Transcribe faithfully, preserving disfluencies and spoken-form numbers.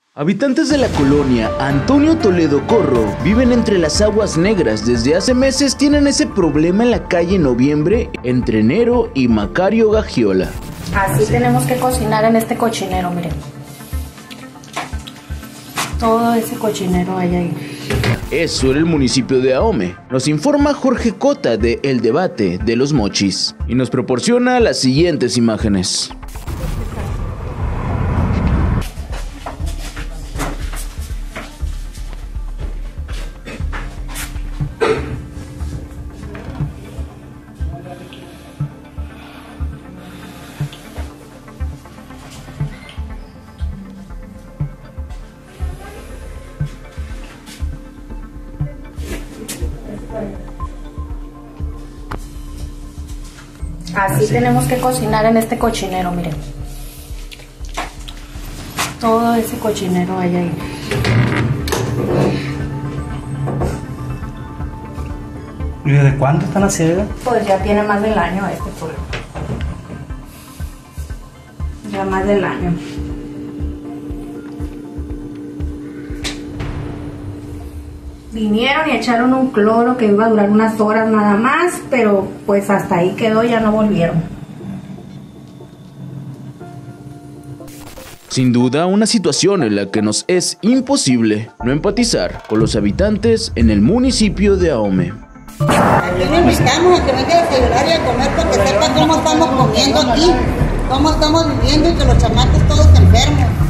Habitantes de la colonia Antonio Toledo Corro viven entre las aguas negras. Desde hace meses tienen ese problema en la calle Noviembre entre Nero y Macario Gagiola. Así tenemos que cocinar en este cochinero, miren. Todo ese cochinero hay ahí. Eso era el municipio de Ahome. Nos informa Jorge Cota de El Debate de los Mochis y nos proporciona las siguientes imágenes. Así tenemos que cocinar en este cochinero, miren. Todo ese cochinero hay ahí. ¿Y desde cuándo están así? Pues ya tiene más del año este pueblo. Ya más del año. Vinieron y echaron un cloro que iba a durar unas horas nada más, pero pues hasta ahí quedó, ya no volvieron. Sin duda, una situación en la que nos es imposible no empatizar con los habitantes en el municipio de Ahome. Aquí le invitamos a que venga a desayunar y a comer para que sepa cómo estamos comiendo aquí, cómo estamos viviendo y que los chamacos todos enfermos.